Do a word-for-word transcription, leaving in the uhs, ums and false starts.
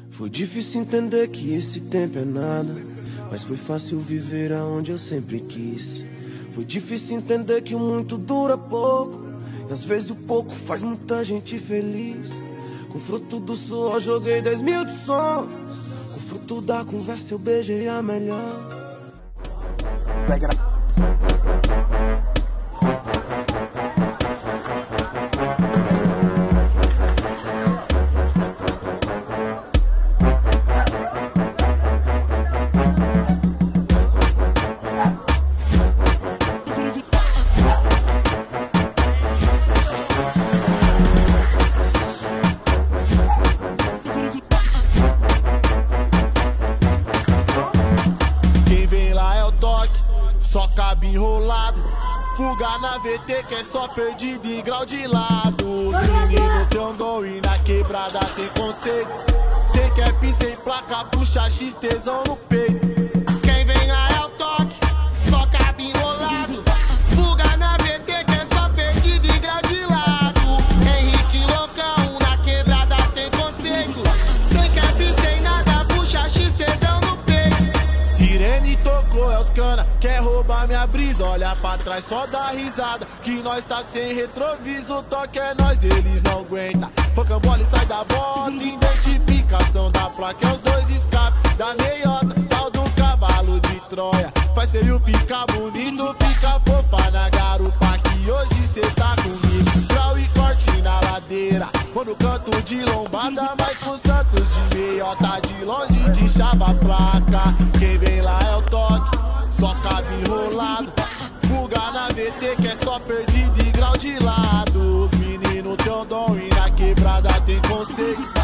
Foi difícil entender que esse tempo é nada, mas foi fácil viver aonde eu sempre quis. Foi difícil entender que o muito dura pouco, e às vezes o pouco faz muita gente feliz. Com fruto do suor joguei dez mil de sonhos, com fruto da conversa eu beijei a melhor. Só cabe enrolado, fuga na V T que é só perdido em grau de lado. Os meninos tem um dom e na quebrada tem conceito. Cê quer fi sem placa, puxa X tesão no peito. Quem vem lá é o toque, só cabe enrolado, fuga na V T que é só perdido em grau de lado. Henrique loucão, na quebrada tem conceito. Cê quer fi sem nada, puxa X tesão no peito. Sirene tocou, é os cana, quer roubar minha brisa, olha pra trás, só dá risada. Que nós tá sem retroviso, toque é nós, eles não aguentam. Rocambole sai da bota, identificação da placa, é os dois escapes da meiota, tal do cavalo de Troia. Faz feio ficar bonito, fica fofa na garupa, que hoje cê tá comigo. Grau e corte na ladeira, ou no canto de lombada, mas com Santos de meiota, de longe de chava a placa. Quem vem lá é o toque, só cabe enrolado, fuga na V T que é só perdido em grau de lado. Os meninos tem um dom e na quebrada tem conceito.